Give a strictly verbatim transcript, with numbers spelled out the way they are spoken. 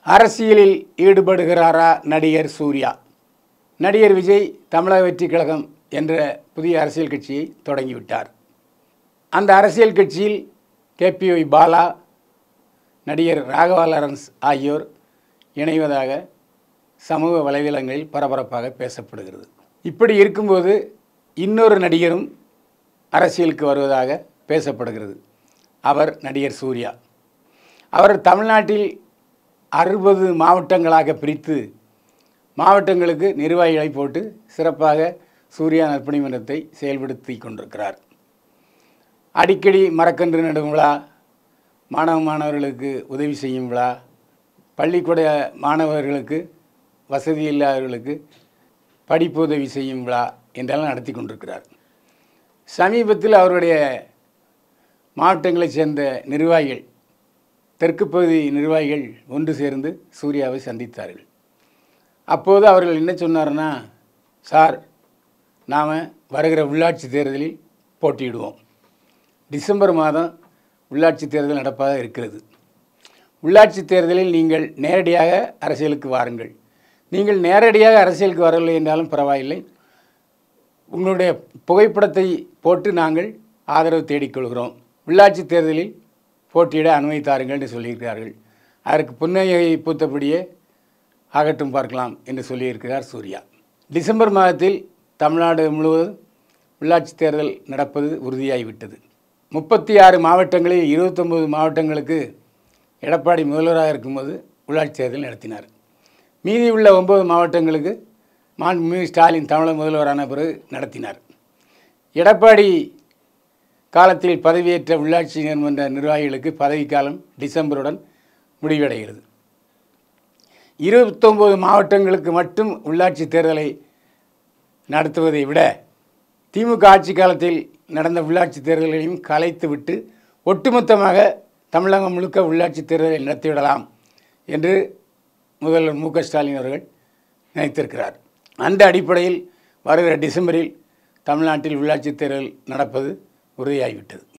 அரசியலில் ஈடுபடுகிறாரா நடிகர் சூர்யா? நடிகர் விஜய் தமிழக வெற்றிக் கழகம் என்ற புதிய அரசியல் கட்சியை தொடங்கிவிட்டார். அந்த அரசியல் கட்சியில் கேபிஒய் பாலா, நடிகர் ராகவா லாரன்ஸ் ஆகியோர் இணைவதாக சமூக வலைதளங்களில் பரபரப்பாக பேசப்படுகிறது. இப்படி இருக்கும்போது இன்னொரு நடிகரும் அரசியலுக்கு வருவதாக பேசப்படுகிறது. அவர் நடிகர் சூர்யா. அவர் தமிழ்நாட்டில் அறுபது மாவட்டங்களாக பிரித்து மாவட்டங்களுக்கு நிர்வாகிகளை போட்டு சிறப்பாக சூர்யா நற்பணி மன்றத்தை செயல்படுத்தி கொண்டிருக்கிறார். அடிக்கடி மரக்கன்று நடும் விழா, மாணவ மாணவர்களுக்கு உதவி செய்யும் விழா, பள்ளிக்கூட மாணவர்களுக்கு வசதி இல்லாதவர்களுக்கு படிப்பு உதவி செய்யும் விழா என்றெல்லாம் நடத்தி கொண்டிருக்கிறார். சமீபத்தில் அவருடைய மாவட்டங்களைச் சேர்ந்த நிர்வாகிகள், தெற்கு பகுதி நிர்வாகிகள் ஒன்று சேர்ந்து சூர்யாவை சந்தித்தார்கள். அப்போது அவர்கள் என்ன சொன்னார்னா, சார், நாம் வருகிற உள்ளாட்சி தேர்தலில் போட்டியிடுவோம். டிசம்பர் மாதம் உள்ளாட்சி தேர்தல் நடப்பதாக இருக்கிறது. உள்ளாட்சி தேர்தலில் நீங்கள் நேரடியாக அரசியலுக்கு வாருங்கள். நீங்கள் நேரடியாக அரசியலுக்கு வரவில்லை என்றாலும் பரவாயில்லை, உங்களுடைய புகைப்படத்தை போட்டு நாங்கள் ஆதரவு தேடிக்கொள்கிறோம். உள்ளாட்சி தேர்தலில் போட்டியிட அனுமதித்தாருங்கள் என்று சொல்லியிருக்கிறார்கள். அதற்கு புன்னகையை பூத்தபடியே ஆகட்டும் பார்க்கலாம் என்று சொல்லியிருக்கிறார் சூர்யா. டிசம்பர் மாதத்தில் தமிழ்நாடு முழுவதும் உள்ளாட்சி தேர்தல் நடப்பது உறுதியாகிவிட்டது. முப்பத்தி ஆறு மாவட்டங்களில் இருபத்தொம்பது மாவட்டங்களுக்கு எடப்பாடி முதல்வராக இருக்கும்போது உள்ளாட்சி தேர்தல் நடத்தினார். மீதி உள்ள ஒம்பது மாவட்டங்களுக்கு மாண்புமிகு ஸ்டாலின் தமிழக முதல்வரான பிறகு நடத்தினார். எடப்பாடி காலத்தில் பதவியேற்ற உள்ளாட்சி மன்ற நிர்வாகிகளுக்கு பதவிக்காலம் டிசம்பருடன் முடிவடைகிறது. இருபத்தொம்பது மாவட்டங்களுக்கு மட்டும் உள்ளாட்சி தேர்தலை நடத்துவதை விட திமுக ஆட்சி காலத்தில் நடந்த உள்ளாட்சி தேர்தல்களையும் கலைத்துவிட்டு ஒட்டுமொத்தமாக தமிழகம் முழுக்க உள்ளாட்சி தேர்தலை நடத்திவிடலாம் என்று முதல்வர் மு க ஸ்டாலின் அவர்கள் நினைத்திருக்கிறார். அந்த அடிப்படையில் வருகிற டிசம்பரில் தமிழ்நாட்டில் உள்ளாட்சி தேர்தல் நடப்பது உறுதியாகிவிட்டது.